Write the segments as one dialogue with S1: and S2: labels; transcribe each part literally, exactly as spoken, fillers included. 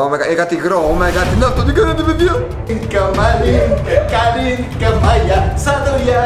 S1: Κάτι υγρό, κάτι να αυτό, τι κάνετε παιδιά!
S2: Καμάλι, καλή καμάλια, σαν δουλειά.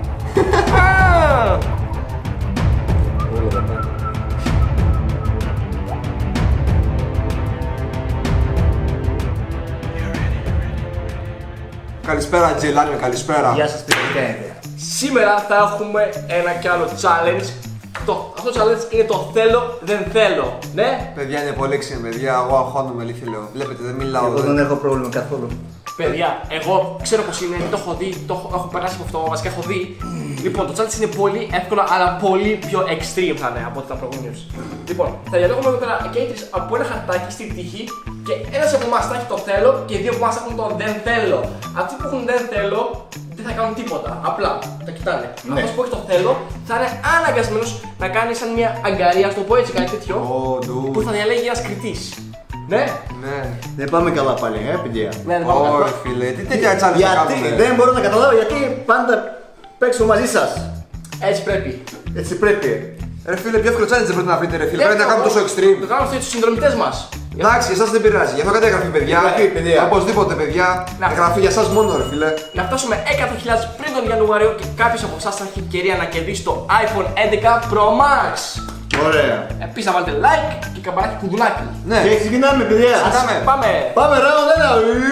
S1: Καλησπέρα Τζελάνιο, καλησπέρα.
S2: Γεια σας, τι κάνετε?
S3: Σήμερα θα έχουμε ένα κι άλλο challenge. Το, αυτό το challenge είναι το θέλω, δεν θέλω. Ναι.
S1: Παιδιά είναι πολύ ξύνα, παιδιά. Εγώ αγχώνομαι, αλήθεια λέω. Βλέπετε, δεν μιλάω.
S2: Εγώ δεν έχω πρόβλημα καθόλου.
S3: Παιδιά, εγώ ξέρω πως είναι, το έχω δει, το έχω, έχω περάσει από αυτό, βασικά έχω δει. Λοιπόν, το challenge είναι πολύ εύκολο, αλλά πολύ πιο extreme θα είναι από ό,τι ήταν προηγούμενος. Λοιπόν, θα διαλέγουμε εδώ πέρα και οι τρεις από ένα χαρτάκι στην τύχη και ένας από εμάς θα έχει το θέλω και οι δύο από εμάς έχουν το δεν θέλω. Αυτοί που έχουν δεν θέλω δεν θα κάνουν τίποτα, απλά τα κοιτάνε.
S2: Ναι.
S3: Αυτός που έχει το θέλω θα είναι αναγκασμένος να κάνει σαν μια αγκαρία, στο πω έτσι κάτι τέτοιο,
S1: Oh,
S3: που θα διαλέγει ένας κριτής. Ναι.
S1: Ναι.
S2: Δεν πάμε καλά πάλι, ε, παιδιά.
S3: Ναι, δεν πάμε καλά.
S1: Ωρε φίλε, τι τέτοια challenge θα
S2: Γιατί
S1: κάνουμε.
S2: δεν μπορώ να καταλάβω γιατί πάντα παίξω μαζί σας.
S3: Έτσι πρέπει.
S2: Έτσι πρέπει.
S1: Ρε φίλε, πιο εύκολο challenge δεν πρέπει να βρείτε ρε φίλε. Πρέπει να κάνουμε τόσο extreme.
S3: Το κάνουμε αυτό για τους συνδρομητές μας.
S1: Εντάξει, εσάς δεν πειράζει. Γι' αυτό κάντε εγγραφή, παιδιά.
S2: Εγγραφή, παιδιά.
S1: Οπωσδήποτε, παιδιά.
S3: Να.
S1: Εγγραφή για εσάς μόνο, ρε φίλε.
S3: Να φτάσουμε εκατό χιλιάδες πριν τον Ιανουάριο και κάποιος από εσάς θα έχει ευκαιρία να κερδίσει το iPhone έντεκα Pro Max.
S2: Ωραία.
S3: Επίσης να βάλετε like και καμπανάκι κουδουνάκι.
S1: Ναι.
S2: Και ξεκινάμε, παιδιά.
S1: Ξεκινάμε.
S3: Πάμε.
S2: Πάμε, round ένα.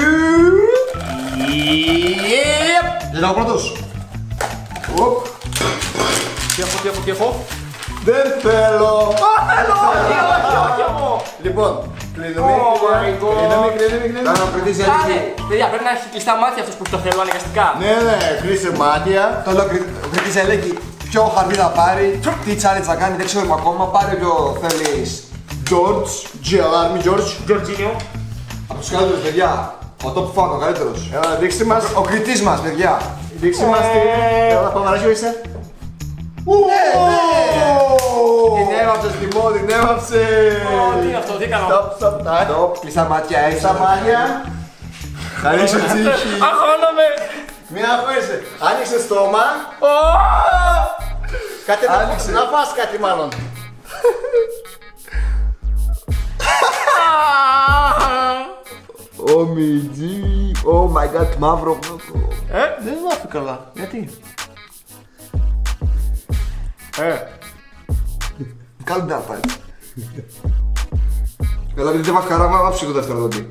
S3: Yep.
S1: Λέω πρώτος.
S2: Οπ.
S3: Τι έχω, τι έχω, τι έχω.
S2: Δεν θέλω.
S3: Α, θέλω, όχι, όχι, όχι, εγώ.
S2: Λοιπόν, κλείνουμε.
S3: Oh my God.
S2: Κλείνουμε, κλείνουμε, κλείνουμε.
S1: Κάνω κριτής για
S3: Κάνε.
S1: έλεγχη.
S3: Παιδιά, πρέπει να έχει κλειστά μάτια αυτός που έχει το θέλω αναγκαστικά.
S2: Ναι, ναι, κλείσε μάτια.
S1: Το λέω κριτής για έλεγχη. Ποιο χαρτί θα πάρει, τι challenge θα κάνει, δεν ξέρουμε ακόμα. Πάρε ποιο θέλεις.
S2: George, G-Alarm, George.
S3: Τζορτζίνιο.
S1: Από τους καλύτερους, παιδιά. Ο top fan, ο καλύτερος.
S2: Έλα, δείξτε μας.
S1: Ο κριτής μας, παιδιά.
S2: Δείξτε μας τι. Έλα, πάμε να είσαι.
S1: Ναι, ναι. Την έβαψες, τιμό, την έβαψες.
S3: Ω, τι είναι αυτό, τι έκανα.
S2: Stop, stop, τάκ.
S1: Stop, κλειστά μάτια, έτσι.
S2: Στα μάτια. Ανοίξε τσίχη.
S3: Αγχώνομαι.
S2: Μην αγχώνεσαι. Άνοιξε στόμα.
S3: Ω.
S2: Κάτι να-
S1: Άνοιξε.
S2: να φας κάτι μάλλον.
S1: Ω μιτζί, oh my god, μαύρο.
S2: Ε, δεν βάφει καλά. Γιατί? Ε,
S1: Κάλου να πάει. Καλά, επειδή δεν βάζει καρά, βάψε το δεύτερο δόντι.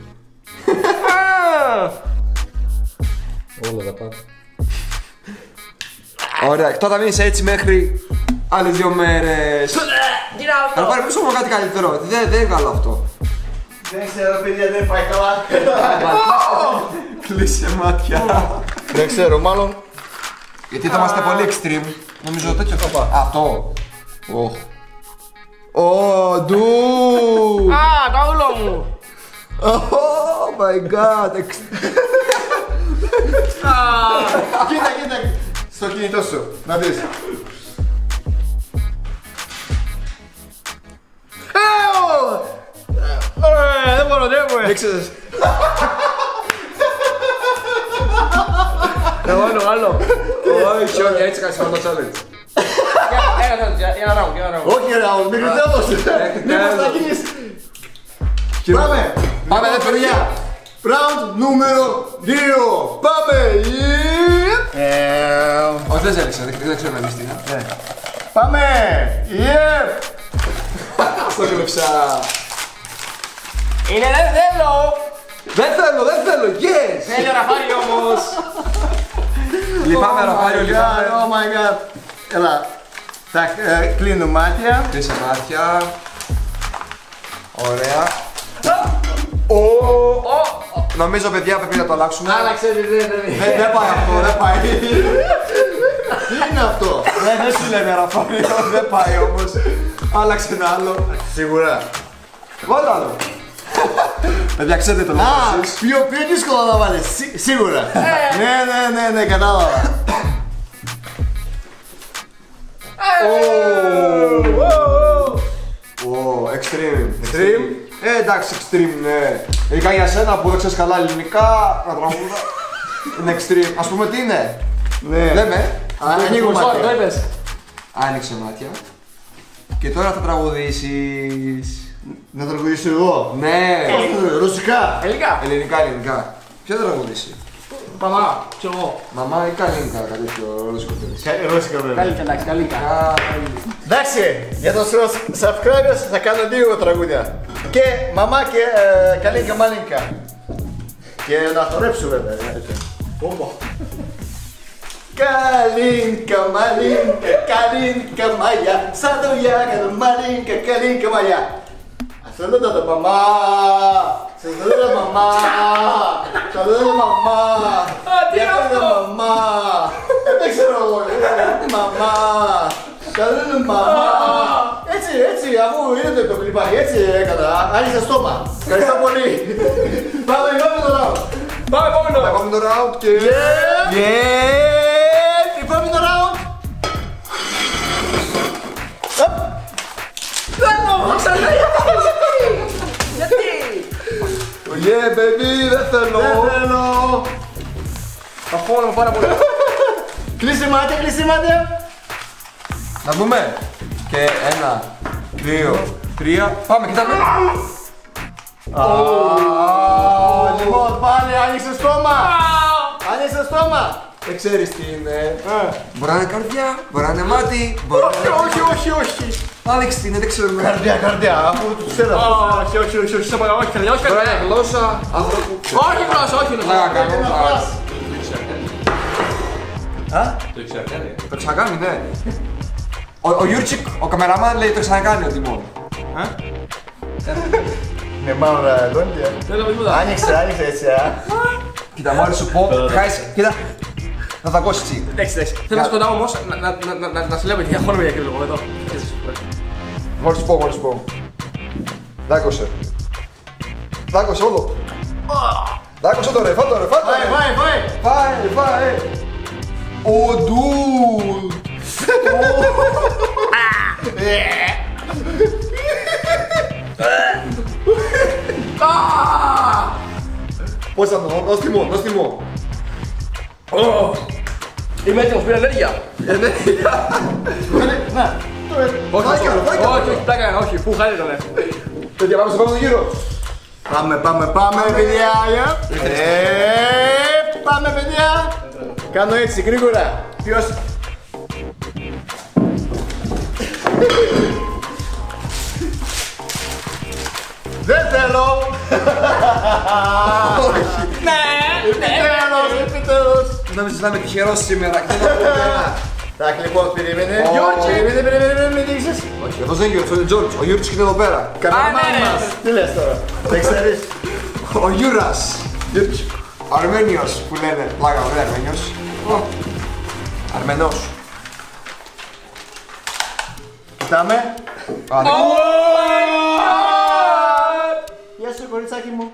S1: Όλα τα πάντα. Ωραία, τώρα θα μείνεις έτσι μέχρι άλλες δύο μέρες.
S3: Τι είναι
S1: Θα
S3: αυτό.
S1: πάρει πίσω μου κάτι καλύτερο. Δεν, δεν είναι καλό αυτό.
S2: δεν ξέρω παιδιά, δεν πάει καλά.
S1: Κλείσε μάτια.
S2: Δεν ξέρω, μάλλον.
S1: Γιατί θα είμαστε πολύ extreme. Νομίζω τέτοιο θα πάω. Αυτό. Οχ. Ω, ντου.
S3: Α, τα ούλο μου.
S1: Oh my god. Εξ-
S2: Κοίτα, κοίτα. Στο κινητό σου. Να δεις.
S3: Ε, δεν μπορώ, δεν μπορώ.
S1: Δεν ξέρεις.
S3: Εγώ είναι άλλο.
S1: Όχι, όχι, έτσι κάνεις αυτό το challenge.
S3: Ένα challenge, ένα round, ένα round.
S2: Όχι ρε, όμως, μην κριτεύω. Μήπως θα γίνεις. Πάμε.
S1: Πάμε, δε παιδιά.
S2: Round νούμερο δύο. Πάμε. Ε,
S1: Όχι, δεν έλεξα, δεν ξέρω να λύσει τι είναι.
S2: Πάμε. Yeah.
S1: Αυτό κλέψα.
S3: Είναι δεν θέλω.
S1: Δεν θέλω, δεν θέλω, yes!
S3: Θέλει ο Ραφάρι όμως.
S1: Λυπάμαι,
S2: Oh my
S1: Ραφάριο,
S2: God,
S1: λυπάμαι.
S2: Oh my god. Έλα. Θα ε, κλείνω μάτια.
S1: Κλείσε μάτια. Ωραία. Νομίζω, παιδιά, πρέπει να το αλλάξουμε.
S3: Άλλαξε, δεν δεν
S1: Δεν δεν πάει αυτό, δεν πάει.
S2: Τι είναι αυτό?
S1: Δεν δεν σου λέμε, Ραφάριο, δεν πάει όμως. Άλλαξε ένα άλλο.
S2: Σίγουρα.
S1: Βάλε άλλο. Παιδιά, ξέρετε το
S2: Α,
S1: λόγο εσείς.
S2: πιο, πιο δύσκολο να βάλεις, σί- σίγουρα. Ναι, ναι, ναι, ναι, κατάλαβα.
S1: Ω, extreme.
S2: Extreme.
S1: Ε, εντάξει, extreme, ναι. Ειδικά για σένα που δεν ξέρεις καλά ελληνικά, να τραγούδα. Είναι extreme. Ας πούμε τι είναι.
S2: Ναι.
S1: Λέμε.
S2: Α, ανοίγω
S3: Το
S2: μάτια.
S3: είπες.
S1: Άνοιξε μάτια. Και τώρα θα τραγουδήσεις.
S2: Να τραγουδήσω εγώ.
S1: Ναι.
S2: Ρωσικά.
S3: Ελληνικά.
S1: Ελληνικά, ελληνικά. Ποιο θα τραγουδήσει?
S3: Παμά, ξέρω εγώ.
S1: Μαμά ή καλίνικα, κάτι τέτοιο ρώσικο θέλεις?
S2: Ρώσικα βέβαια.
S3: Καλή, εντάξει, καλή.
S2: Εντάξει, για τους subscribers θα κάνω δύο τραγούδια. Και μαμά και ε, καλίνκα μαλίνκα. Και να χορέψω βέβαια. Καλίνκα μαλίνκα, καλίνκα μαγιά. Σαν το γιάκαρο μαλίνκα, καλίνκα μαγιά. Αυτό δεν το μαμά. Σας το λέω μαμά. Σας το λέω μαμά.
S3: τι είναι αυτό?
S2: Μαμά. Δεν ξέρω εγώ. Μαμά. Σας το λέω μαμά. Έτσι, έτσι, αφού είδατε το κλιπάκι, έτσι έκανα. Άνοιξε στόμα. Ευχαριστώ πολύ. Πάμε, πάμε το round.
S3: Πάμε επόμενο.
S1: Επόμενο round και...
S2: Και επόμενο round.
S3: Θέλω, ξανά γιατί.
S1: Yeah, baby, δεν θέλω.
S2: Δεν θέλω.
S3: Θα χώνω πάρα πολύ.
S2: Κλείσε μάτια, κλείσε μάτια.
S1: Να δούμε. Και ένα, δύο, τρία. Πάμε, κοιτάμε.
S2: Λοιπόν, πάλι άνοιξε στόμα. Άνοιξε στόμα.
S1: Δεν ξέρεις τι είναι. Μπορεί να είναι καρδιά, μπορεί να είναι μάτι.
S3: Όχι, όχι, όχι, όχι.
S1: Άλεξ τι είναι, δεν ξέρουμε.
S2: Καρδιά, καρδιά, αφού τους ξέρω.
S3: Όχι, όχι, όχι, όχι, όχι, καρδιά, όχι,
S1: Μπορεί να
S3: καρδιά.
S1: είναι γλώσσα άνθρωπου.
S3: Όχι γλώσσα, όχι
S1: Να
S3: γλώσσα.
S1: κάνω.
S4: Το ήξερα κάνει.
S1: Το ξανακάνει, ναι. Ο- Ο Γιούρτσικ, ο καμεραμάν λέει το ξανακάνει ο Τιμών.
S2: Με μαύρα δόντια.
S3: Δεν λέω τίποτα.
S2: Άνοιξε, άνοιξε έτσι, α.
S1: Κοίτα, μόλις σου πω, χάεις, κοίτα. Θα τα ακούσεις έτσι.
S3: Εντάξει, εντάξει. Θέλω να σκοτάω όμως να- να- να- να- να- να σε λέω με διαχώνομαι για κύριο λόγο εδώ.
S1: Μόλις σου πω, μόλις σου πω. Δάκωσε. Δάκωσε όλο. Δάκωσε το ρε, φάτο ρε, φάτο
S2: Πάει,
S1: ρε.
S2: πάει, πάει.
S1: Φάε, φάε. Ο ντουλ. Πώς θα το, δώσ' τιμό, δώσ' τιμό.
S3: Είμαι έτοιμος, πήρα ενέργεια.
S2: Να, το ε.
S1: Όχι, όχι, όχι.
S3: Όχι, όχι, πλάκα, είναι, όχι, πού χάρη ήτανε.
S1: Παιδιά, πάμε στο επόμενο γύρο.
S2: Πάμε, πάμε, πάμε, παιδιά. Ε, πάμε, παιδιά. Κάνω έτσι, γρήγορα. Ποιος... Δεν θέλω.
S3: Ναι, ναι.
S2: Επιτέλους, επιτέλους.
S1: Νόμιζες να είμαι τυχερός σήμερα και δεν έχω πέρα.
S2: Так, λοιπόν, περίμενε.
S1: Γιώργη.
S2: Περίμενε, περίμενε, περίμενε, μην δείξεις.
S1: Όχι, αυτός δεν είναι Γιώργος, είναι Τζόρτζ. Ο Γιούρτσικ είναι εδώ πέρα.
S2: Καμεραμάν
S3: ναι, ναι.
S2: μας. Τι λες τώρα, δεν ξέρεις.
S1: Ο Γιούρας. Γιούρτσικ. Ο Αρμένιος που λένε. Πλάκα, δεν είναι Αρμένιος. Αρμενός.
S2: Κοιτάμε.
S1: Α, δεν-
S2: Γεια σου, κοριτσάκι μου.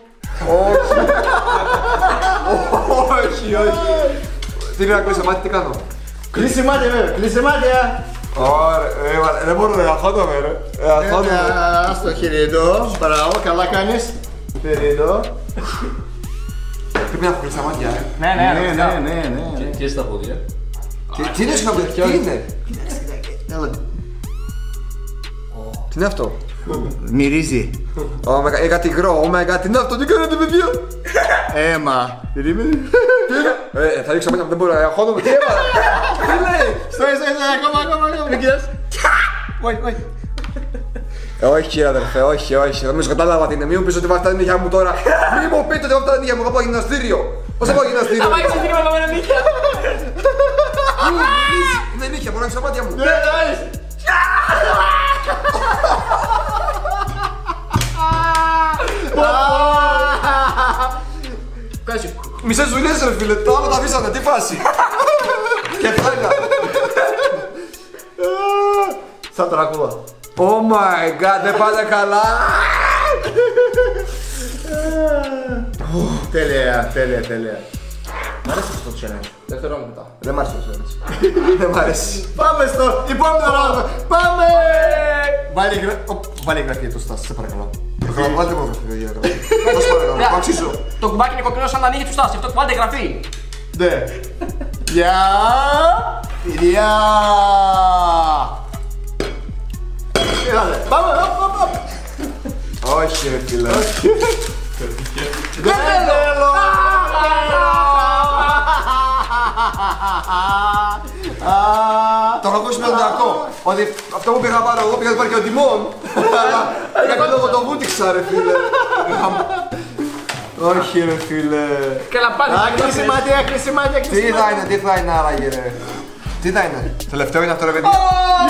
S1: Όχι, όχι. Τι είναι να ακούσει, μάτι, τι κάνω.
S2: Κλείσε μάτια, βέβαια, κλείσε μάτια.
S1: Ωραία, δεν μπορώ να αγχώνομαι, ρε. Ε, αγχώνομαι.
S2: Ας το χέρι εδώ. Μπράβο, καλά κάνεις. Φέρει εδώ.
S1: Πρέπει να έχω κλείσει τα μάτια, ε.
S3: Ναι, ναι,
S2: Ναι,
S3: ναι,
S2: ναι, ναι, ναι.
S4: Και στα πόδια.
S1: Τι- Τι είναι συγγνώμη, τι είναι.
S2: Έλα.
S1: Τι είναι αυτό.
S2: Μυρίζει.
S1: Ω, με κα- ε, κάτι υγρό, oh my god, τι είναι αυτό, τι κάνετε παιδιά.
S2: Αίμα. Περίμενε.
S1: Ε, θα ρίξω μάτια μου, δεν μπορώ, αγχώνομαι, τι έβαλα. Τι λέει.
S2: Στόι, στόι, στόι, ακόμα, ακόμα, ακόμα. Μην κοιτάς.
S3: Όχι, όχι.
S1: Ε, Όχι αδερφέ, όχι, όχι, νομίζω κατάλαβα τι είναι, μην μου πεις ότι βάζετε τα νύχια μου τώρα. Μην μου πείτε ότι βάζετε τα νύχια μου, θα πάω γυμναστήριο. Πώς θα πάω γυμναστήριο.
S3: Θα πάει ξεκίνημα με ένα νύχια.
S1: Είναι νύχια, μπορώ να ανοίξω τα μάτια μου.
S2: Ναι, nice.
S3: Κάτσε.
S1: Μισές δουλειές ρε φίλε, τα άλλα τα αφήσανε, τι φάση. Κεφάλια.
S2: Σαν τραγούδα.
S1: Oh my god, δεν πάνε καλά.
S2: Τέλεια, τέλεια, τέλεια. Μ' αρέσει αυτό το challenge.
S3: Δεν θέλω μετά.
S1: Δεν μ' άρεσε το έτσι. Δεν μ' αρέσει.
S2: Πάμε στο επόμενο round. Πάμε! Βάλε γρα- Οπ, βάλε εγγραφή εδώ, Στάση, σε παρακαλώ.
S1: Θα βάλτε μόνο αυτή τη διάγραφη. Πώς παρακαλώ,
S3: Ναι.
S1: το αξίζω.
S3: Το κουμπάκι είναι κοκκινό σαν τα ανοίγει του Στάση. Αυτό βάλτε εγγραφή.
S2: Ναι. Γεια! Παιδιά! Έλατε, πάμε, οπ, οπ, οπ.
S1: Όχι ρε φίλε.
S2: Δεν θέλω!
S1: Το έχω ακούσει με τον Τακό. Ότι αυτό που πήγα πάρω εγώ πήγα να πάρει και ο Τιμών. Για κάποιο λόγο το βούτυξα ρε φίλε. Όχι ρε φίλε.
S3: Καλά πάλι.
S2: Άκλεισε μάτια, άκλεισε μάτια.
S1: Τι θα είναι, τι θα είναι άραγε ρε. Τι θα είναι. Τελευταίο είναι αυτό ρε παιδιά.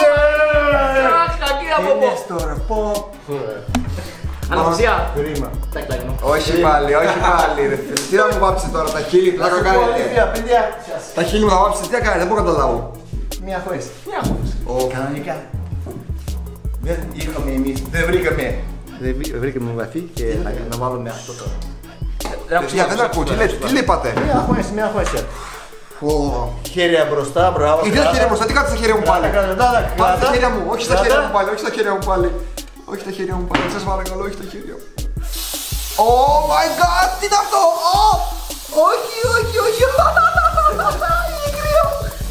S3: Κακή από εδώ.
S2: Τώρα, πω.
S3: Αναψία.
S2: Κρίμα.
S3: Τα κλείνω.
S1: Όχι πάλι, όχι πάλι ρε φίλε. Τι να μου βάψει τώρα τα χείλη, πλάκα κάνετε.
S2: Παιδιά,
S1: Τα χείλη μου θα βάψει, τι θα κάνετε, δεν μπορώ να καταλάβω.
S2: μία χωρίς.
S3: Μια χωρίς.
S2: Κανονικά. Δεν είχαμε εμείς, δεν βρήκαμε. Δεν βρήκαμε βαθύ και να βάλουμε αυτό τώρα.
S1: Παιδιά δεν ακούω, τι λέτε, τι είπατε.
S2: Μία χωρίς, μία χωρίς. Χέρια μπροστά, μπράβο.
S1: Γιατί τα χέρια μπροστά, τι κάτσε στα χέρια μου πάλι. Πάρε τα χέρια μου, όχι στα χέρια μου πάλι, όχι στα χέρια μου πάλι. Όχι τα χέρια μου πάλι, σας παρακαλώ, όχι τα χέρια μου. Oh my god, τι είναι αυτό! Όχι, όχι, όχι! Είναι κρύο!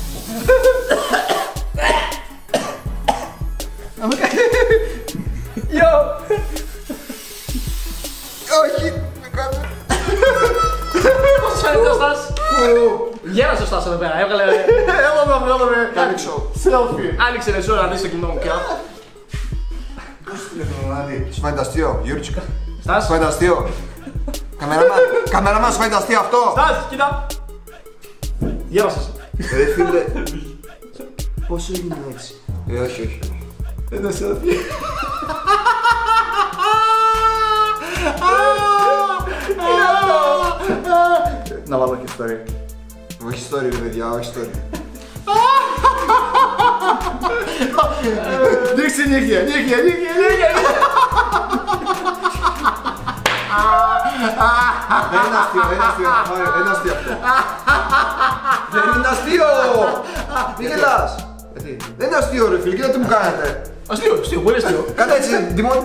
S3: Yo!
S1: Όχι, με κάτω.
S3: Πώς φαίνεται ο Στάς? Γέρασε ο Στάς εδώ πέρα, έβγαλε...
S2: Έλα να βγάλουμε
S1: Κάνοξο.
S2: selfie.
S3: Άνοιξε ρε σώρα να δεις το κοινό μου πια.
S1: Σου φαίνεται αστείο, Γιούρτσικα.
S3: Στάς.
S1: Σου φαίνεται αστείο. Καμεραμάν, καμεραμάν σου φαίνεται αστείο αυτό.
S3: Στάς, κοίτα. Γέρασες.
S1: Ρε φίλε. Πόσο είναι έτσι. Ε, όχι, όχι.
S2: Ένα selfie. Να βάλω και ιστορία.
S1: Όχι story ρε παιδιά, όχι story.
S2: Δείξε νύχια, νύχια, νύχια, νύχια.
S1: Δεν είναι αστείο, δεν είναι αστείο. Μάριο, δεν είναι αστείο αυτό. Δεν είναι αστείο. Μη γελάς. Δεν είναι αστείο ρε φίλε, κοίτα τι μου κάνετε.
S3: Αστείο, αστείο, πολύ αστείο.
S1: Κάνε έτσι, Τιμών.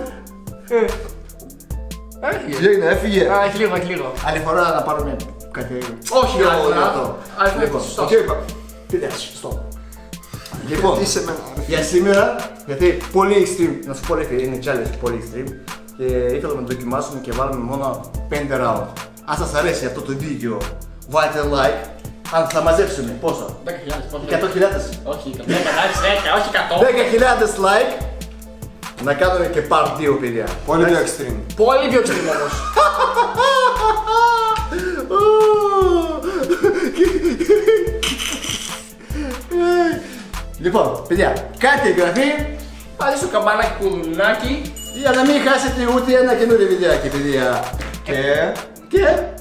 S3: Έφυγε.
S1: Έγινε, έφυγε.
S3: Α, έχει λίγο, έχει λίγο.
S2: Άλλη φορά να πάρουμε κάτι.
S3: Όχι,
S2: Πιο
S3: άλλη φορά.
S2: δυνατό.
S3: Άλλη φορά,
S2: Λοιπόν,
S3: σωστό.
S1: Οκ, είπα.
S2: Πείτε, stop. Λοιπόν,
S1: Τι σε μένα.
S2: για σήμερα, γιατί πολύ extreme, να σου πω ρε φίλε, είναι challenge πολύ extreme και ήθελα να το δοκιμάσουμε και βάλουμε μόνο πέντε round. Αν σας αρέσει αυτό το βίντεο, βάλτε like. Αν θα μαζέψουμε, πόσο?
S3: δέκα χιλιάδες, πόσο
S2: εκατό χιλιάδες.
S3: Όχι, δέκα χιλιάδες, δέκα, όχι εκατό.
S2: δέκα χιλιάδες like. Να κάνουμε και part δύο παιδιά.
S1: Πολύ πιο extreme.
S3: Πολύ πιο extreme όμως.
S2: Λοιπόν, παιδιά, κάντε εγγραφή
S3: Πάλι στο καμπανάκι κουδουνάκι.
S2: για να μην χάσετε ούτε ένα καινούριο βιντεάκι, παιδιά.
S1: Και...
S2: Και